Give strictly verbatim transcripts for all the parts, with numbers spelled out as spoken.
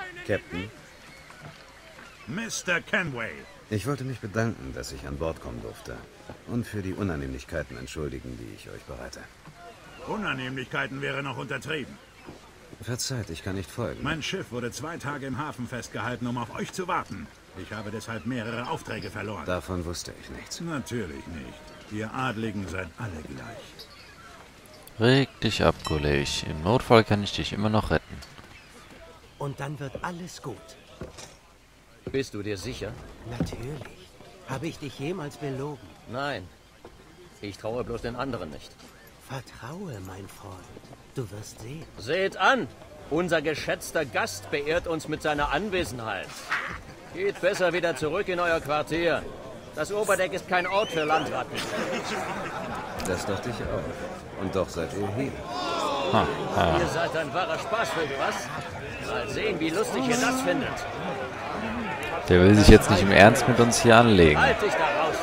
Captain? Mister Kenway. Ich wollte mich bedanken, dass ich an Bord kommen durfte. Und für die Unannehmlichkeiten entschuldigen, die ich euch bereite. Unannehmlichkeiten wäre noch untertrieben. Verzeiht, ich kann nicht folgen. Mein Schiff wurde zwei Tage im Hafen festgehalten, um auf euch zu warten. Ich habe deshalb mehrere Aufträge verloren. Davon wusste ich nichts. Natürlich nicht. Ihr Adligen seid alle gleich. Reg dich ab, Kollege. Im Notfall kann ich dich immer noch retten. Und dann wird alles gut. Bist du dir sicher? Natürlich. Habe ich dich jemals belogen? Nein. Ich traue bloß den anderen nicht. Vertraue, mein Freund. Du wirst sehen. Seht an! Unser geschätzter Gast beehrt uns mit seiner Anwesenheit. Geht besser wieder zurück in euer Quartier. Das Oberdeck ist kein Ort für Landratten. Das dachte ich auch. Und doch seid ihr hier. Ha, ha. Ihr seid ein wahrer Spaßvogel, was? Mal sehen, wie lustig ihr das findet. Der will sich jetzt nicht im Ernst mit uns hier anlegen. Halt dich da raus!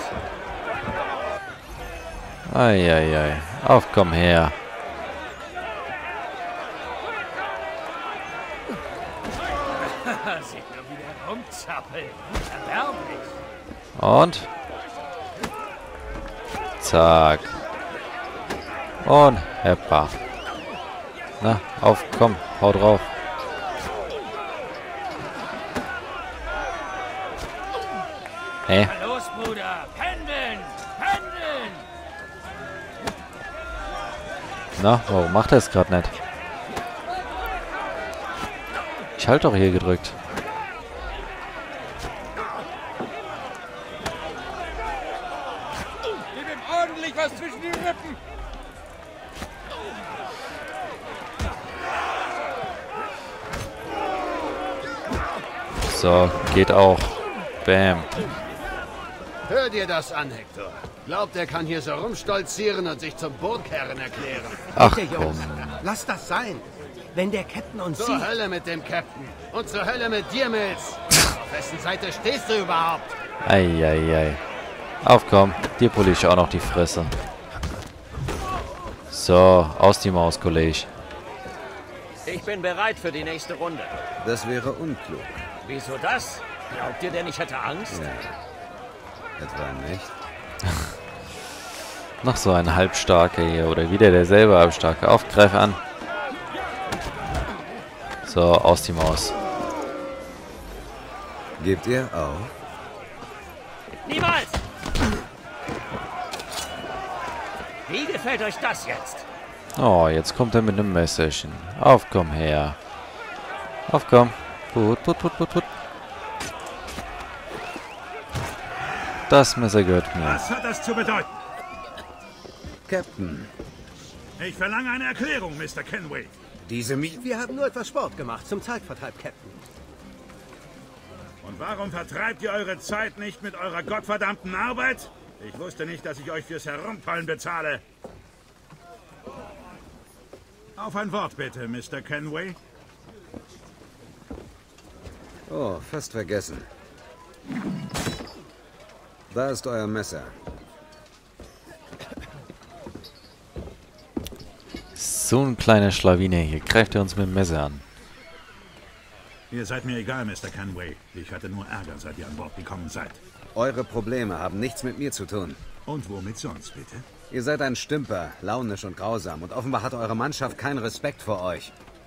Eieiei. Auf, komm her. Sieht nur wieder rumzappeln. Erbärmlich. Und? Zack. Und heppa. Na, auf, komm, hau drauf. Hä? Los, Bruder. Pendeln. Pendeln. Na, warum macht er es gerade nicht? Ich halte doch hier gedrückt. Gib ihm ordentlich was zwischen die Rippen. So, geht auch. Bam. Hör dir das an, Hector. Glaubt, er kann hier so rumstolzieren und sich zum Burgherren erklären. Ach Bitte, komm. Jungs. Lass das sein. Wenn der Captain uns Zur sieht... Hölle mit dem Captain. Und zur Hölle mit dir, Mills. Auf wessen Seite stehst du überhaupt? Eieiei. Auf, komm. Dir pulle ich auch noch die Fresse. So, aus die Maus, Kollege. Ich bin bereit für die nächste Runde. Das wäre unklug. Wieso das? Glaubt ihr denn, ich hätte Angst? Ja. Etwa nicht? Noch so ein Halbstarker hier. Oder wieder derselbe Halbstarke. Auf, greif an. So, aus die Maus. Gebt ihr auf? Niemals! Wie gefällt euch das jetzt? Oh, jetzt kommt er mit einem Messerchen. Auf, komm her. Auf, komm. Put, put, put, put, put. Das Messer gehört mir. Was hat das zu bedeuten? Captain, Ich verlange eine Erklärung, Mister Kenway. diese Mi... Wir haben nur etwas Sport gemacht zum Zeitvertreib, Captain. Und warum vertreibt ihr eure Zeit nicht mit eurer gottverdammten Arbeit? Ich wusste nicht, dass ich euch fürs Herumtollen bezahle. Auf ein Wort bitte, Mister Kenway. Oh, fast vergessen. Da ist euer Messer. So ein kleiner Schlawiner hier. Greift er uns mit dem Messer an. Ihr seid mir egal, Mister Kenway. Ich hatte nur Ärger, seit ihr an Bord gekommen seid. Eure Probleme haben nichts mit mir zu tun. Und womit sonst, bitte? Ihr seid ein Stümper, launisch und grausam. Und offenbar hat eure Mannschaft keinen Respekt vor euch.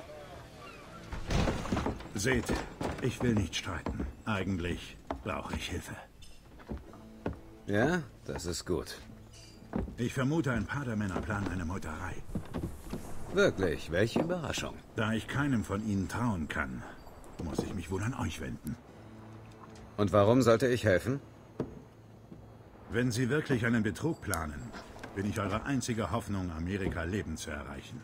Seht, ich will nicht streiten. Eigentlich brauche ich Hilfe. Ja, das ist gut. Ich vermute, ein paar der Männer planen eine Meuterei. Wirklich, welche Überraschung. Da ich keinem von ihnen trauen kann, muss ich mich wohl an euch wenden. Und warum sollte ich helfen? Wenn Sie wirklich einen Betrug planen, bin ich eure einzige Hoffnung, Amerika lebend zu erreichen.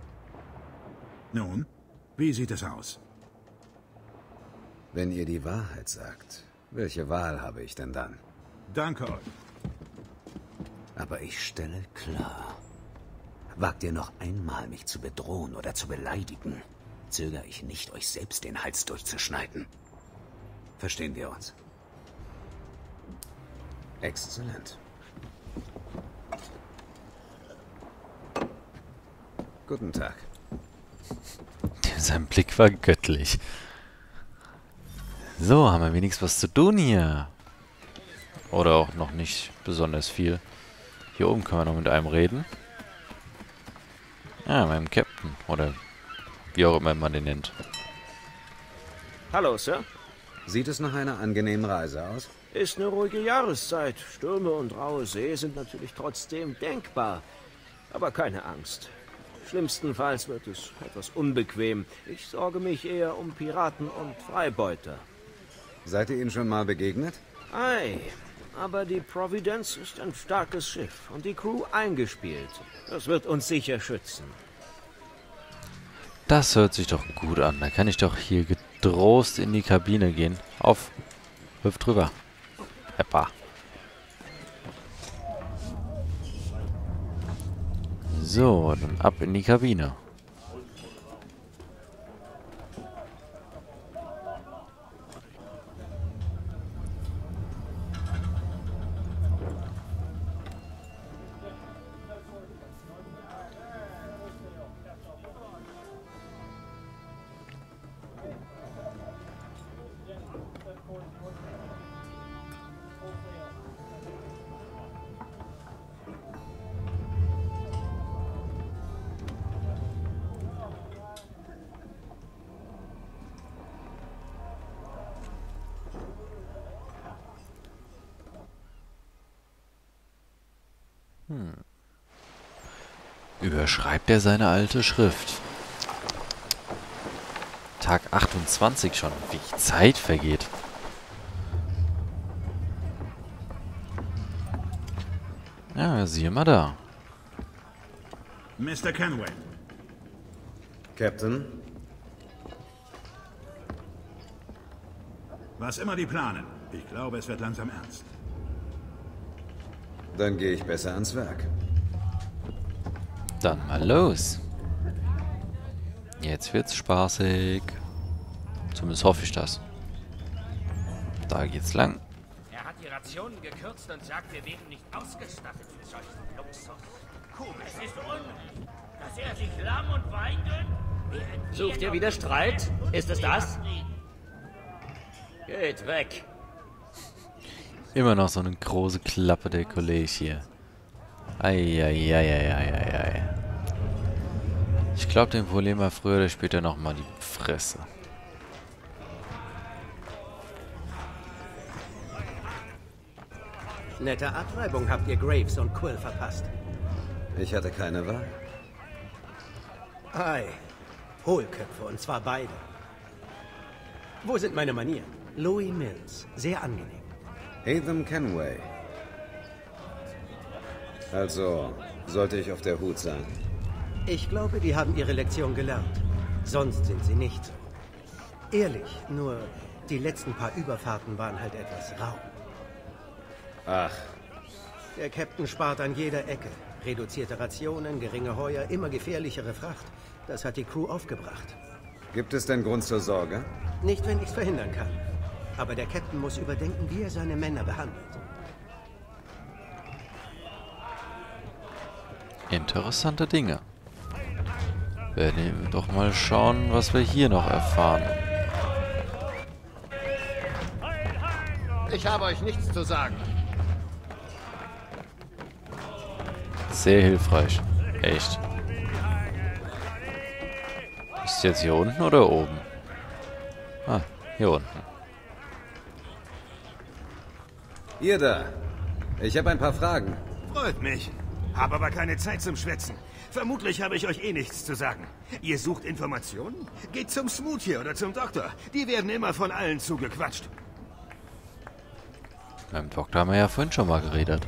Nun, wie sieht es aus? Wenn ihr die Wahrheit sagt, welche Wahl habe ich denn dann? Danke euch. Aber ich stelle klar. Wagt ihr noch einmal, mich zu bedrohen oder zu beleidigen, zögere ich nicht, euch selbst den Hals durchzuschneiden. Verstehen wir uns? Exzellent. Guten Tag. Sein Blick war göttlich. So, haben wir wenigstens was zu tun hier. Oder auch noch nicht besonders viel. Hier oben können wir noch mit einem reden. Ja, meinem Captain. Oder wie auch immer man den nennt. Hallo, Sir. Sieht es nach einer angenehmen Reise aus? Ist eine ruhige Jahreszeit. Stürme und raue See sind natürlich trotzdem denkbar. Aber keine Angst. Schlimmstenfalls wird es etwas unbequem. Ich sorge mich eher um Piraten und Freibeuter. Seid ihr ihnen schon mal begegnet? Ei, aber die Providence ist ein starkes Schiff und die Crew eingespielt. Das wird uns sicher schützen. Das hört sich doch gut an. Da kann ich doch hier getrost in die Kabine gehen. Auf. Hüpf drüber. Heppa. So, dann ab in die Kabine. Hm. Überschreibt er seine alte Schrift. Tag achtundzwanzig schon. Wie die Zeit vergeht. Ja, siehe mal da. Mister Kenway. Captain? Was immer die planen. Ich glaube, es wird langsam ernst. Dann gehe ich besser ans Werk. Dann mal los. Jetzt wird's spaßig. Zumindest hoffe ich das. Da geht's lang. Er hat die Rationen gekürzt und sagt, wir wären nicht ausgestattet für solchen Luxus. Komisch, es ist unrecht, dass er sich Lamm und Wein gönnt. Sucht ihr wieder Streit? Ist es das? Geht weg. Immer noch so eine große Klappe, der Kollege hier. Eieieiei. Ich glaube, dem polieren wir früher oder später nochmal die Fresse. Nette Abtreibung habt ihr Graves und Quill verpasst. Ich hatte keine Wahl. Ei, Hohlköpfe, und zwar beide. Wo sind meine Manieren? Louis Mills, sehr angenehm. Hatham Kenway. Also, sollte ich auf der Hut sein? Ich glaube, die haben ihre Lektion gelernt. Sonst sind sie nicht so. Ehrlich, nur die letzten paar Überfahrten waren halt etwas rau. Ach, Der Captain spart an jeder Ecke. Reduzierte Rationen, geringe Heuer, immer gefährlichere Fracht. Das hat die Crew aufgebracht. gibt es denn Grund zur Sorge? Nicht, wenn ich's verhindern kann. Aber der Captain muss überdenken, wie er seine Männer behandelt. Interessante Dinge. Werden wir doch mal schauen, was wir hier noch erfahren. Ich habe euch nichts zu sagen. Sehr hilfreich. Echt. Ist jetzt hier unten oder oben? Ah, hier unten. Ihr da. Ich habe ein paar Fragen. Freut mich. Hab aber keine Zeit zum Schwätzen. Vermutlich habe ich euch eh nichts zu sagen. Ihr sucht Informationen? Geht zum Smoothie oder zum Doktor. Die werden immer von allen zugequatscht. Beim Doktor haben wir ja vorhin schon mal geredet.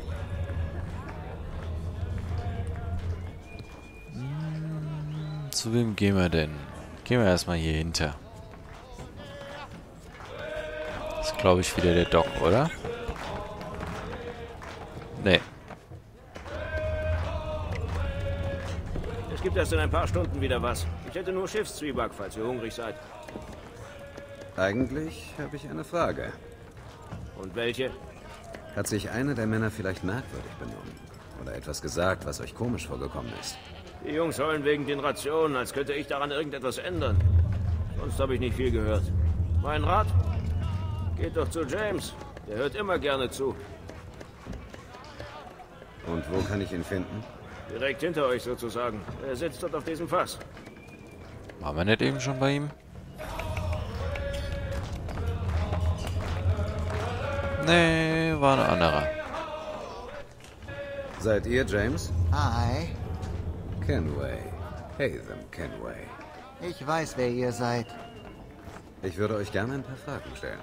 Hm, zu wem gehen wir denn? Gehen wir erstmal hier hinter. Das ist, glaube ich, wieder der Doc, oder? Nee. Es gibt erst in ein paar Stunden wieder was. Ich hätte nur Schiffszwieback, falls ihr hungrig seid. Eigentlich habe ich eine Frage. Und welche? Hat sich einer der Männer vielleicht merkwürdig benommen? Oder etwas gesagt, was euch komisch vorgekommen ist? Die Jungs heulen wegen den Rationen, als könnte ich daran irgendetwas ändern. Sonst habe ich nicht viel gehört. Mein Rat? Geht doch zu James. Der hört immer gerne zu. Und wo kann ich ihn finden? Direkt hinter euch sozusagen. Er sitzt dort auf diesem Fass. Waren wir nicht eben schon bei ihm? Nee, war ein anderer. Seid ihr James? Hi, Kenway. Hatham Kenway. ich weiß, wer ihr seid. Ich würde euch gerne ein paar Fragen stellen.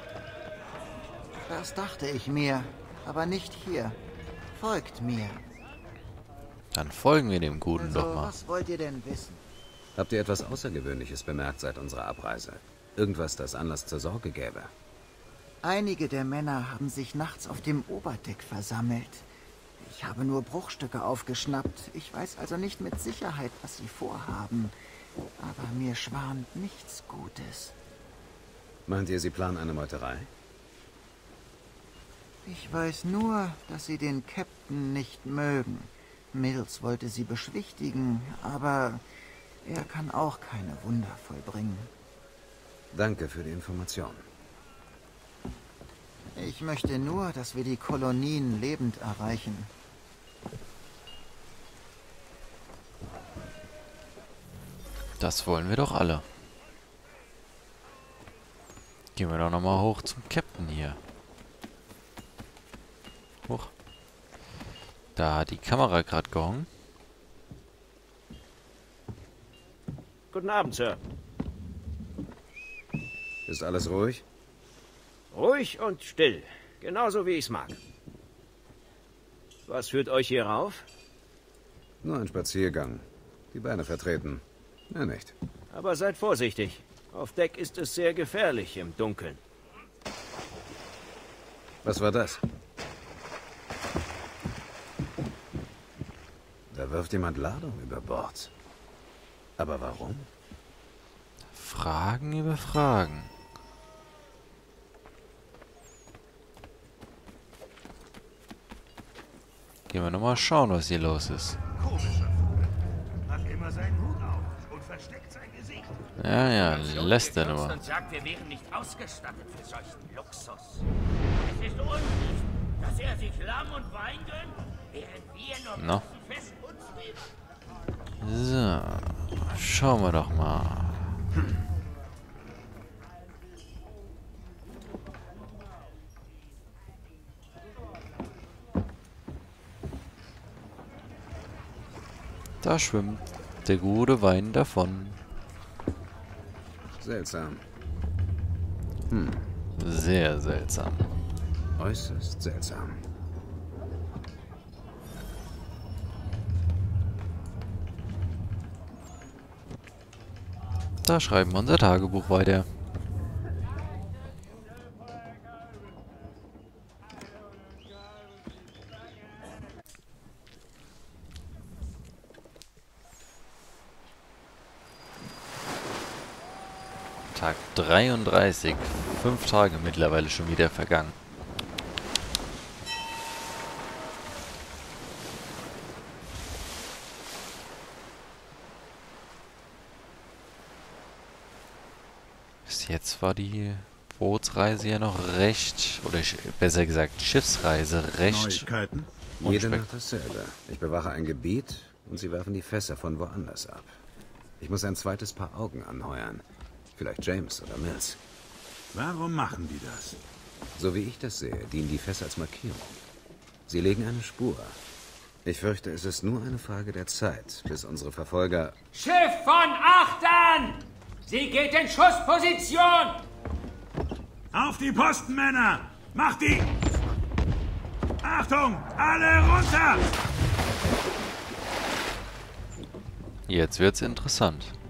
Das dachte ich mir, aber nicht hier. Folgt mir. Dann folgen wir dem Guten Also, doch mal. was wollt ihr denn wissen? Habt ihr etwas Außergewöhnliches bemerkt seit unserer Abreise? Irgendwas, das Anlass zur Sorge gäbe? Einige der Männer haben sich nachts auf dem Oberdeck versammelt. Ich habe nur Bruchstücke aufgeschnappt. Ich weiß also nicht mit Sicherheit, was sie vorhaben. Aber mir schwant nichts Gutes. Meint ihr, sie planen eine Meuterei? Ich weiß nur, dass sie den Captain nicht mögen. Mills wollte sie beschwichtigen, aber er kann auch keine Wunder vollbringen. Danke für die Information. Ich möchte nur, dass wir die Kolonien lebend erreichen. Das wollen wir doch alle. Gehen wir doch nochmal hoch zum Captain hier. Hoch. Da hat die Kamera gerade gehangen. Guten Abend, Sir. Ist alles ruhig? Ruhig und still. Genauso wie ich's mag. Was führt euch hier rauf? Nur ein Spaziergang. Die Beine vertreten. Mehr nicht. Aber seid vorsichtig. Auf Deck ist es sehr gefährlich im Dunkeln. Was war das? Da wirft jemand Ladung über Bord. Aber warum? Fragen über Fragen. Gehen wir nochmal schauen, was hier los ist. Komischer Vogel. Hat immer seinen Hut auf und versteckt sein Gesicht. Ja, ja, lässt er Gekürzt nur. Und sagt, wir wären nicht ausgestattet für solchen Luxus. Es ist unrecht, dass er sich Lamm und Wein gönnt, während wir noch No. fest uns leben. So, schauen wir doch mal. Da schwimmt der gute Wein davon. Seltsam. Sehr seltsam. Äußerst seltsam. Da schreiben wir unser Tagebuch weiter. Tag dreiunddreißig. Fünf Tage mittlerweile schon wieder vergangen. Bis jetzt war die Bootsreise ja noch recht, oder sch- besser gesagt Schiffsreise recht. Neuigkeiten? Jede Unspek- Nacht dasselbe. Ich bewache ein Gebiet und sie werfen die Fässer von woanders ab. Ich muss ein zweites Paar Augen anheuern. Vielleicht James oder Mills. Warum machen die das? So wie ich das sehe, dienen die Fässer als Markierung. Sie legen eine Spur. Ich fürchte, es ist nur eine Frage der Zeit, bis unsere Verfolger... Schiff von Achtern! Sie geht in Schussposition! Auf die Posten, Männer! Macht die! Achtung! Alle runter! Jetzt wird's interessant.